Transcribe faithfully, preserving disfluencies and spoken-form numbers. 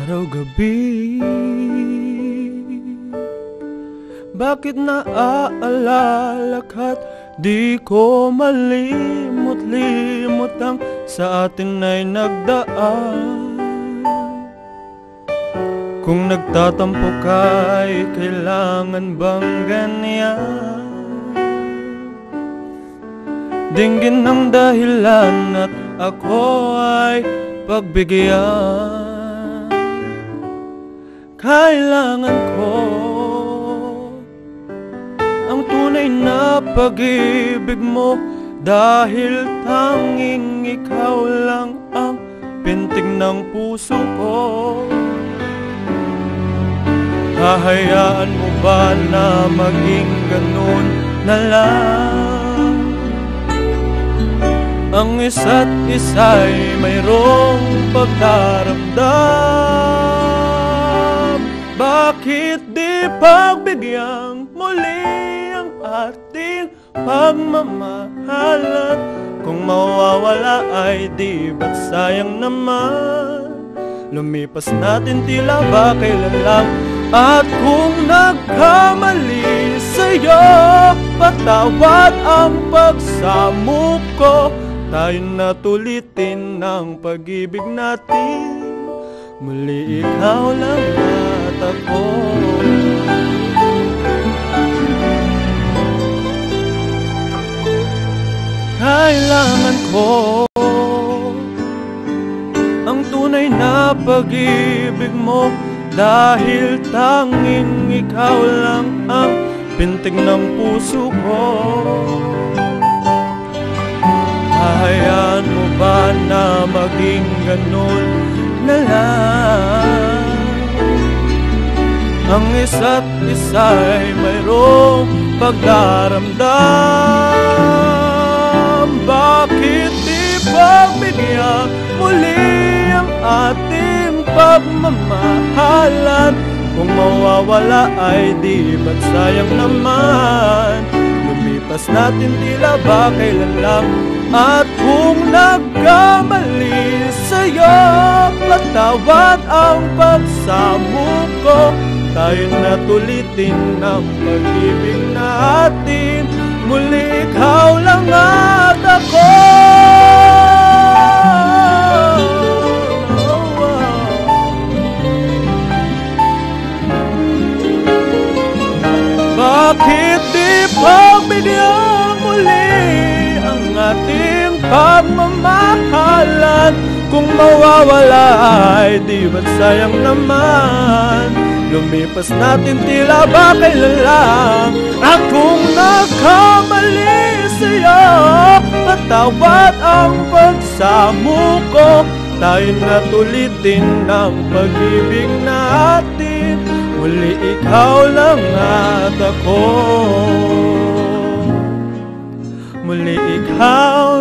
Araw-gabi, bakit naaalala ka't di ko malimot-limot ang sa atin ay nagdaan. Kung nagtatampo ka'y kailangan bang ganyan? Dinggin ng dahilan at ako ay pagbigyan. Kailangan ko ang tunay na pag-ibig mo, dahil tanging ikaw lang ang pintig ng puso ko. Hahayaan mo ba na maging ganun na lang? Ang isa't isa'y mayroong pagdaramdam. Bakit di pagbigyang muli ang ating pagmamahalan? Kung mawawala ay di ba't sayang naman? Lumipas natin tila ba kailan lang? At kung nagkamali sa'yo, patawad ang pagsamo ko. Tayo na tulitin ng pag-ibig natin. Muli ikaw lang at ako. Kailangan ko ang tunay na pag-ibig mo, dahil tanging ikaw lang ang pintig ng puso ko. Hahayaan mo ba na maging ganun na lang? Ang isa't isa'y mayroong pagdaramdam. Bakit di pagbigyan muli ang ating pagmamahalan? Kung mawawala ay di ba't sayang naman? Lumipas natin tila ba kailan lang? At kung nagkamali sa'yo, patawad ang pagsamo ko. Tayo na tulitin ng pag-ibig natin. Muli ikaw lang at ako. Bakit di pagbigyan muli ang ating pagmamahalan? Kung mawawala ay di ba't sayang naman? Lumipas natin tila ba kailan lang? At kung nagkamali sa'yo, patawad ang pagsamo ko. Tayo na tulitin ng pag-ibig natin. Muli ikaw lang at ako. Muli ikaw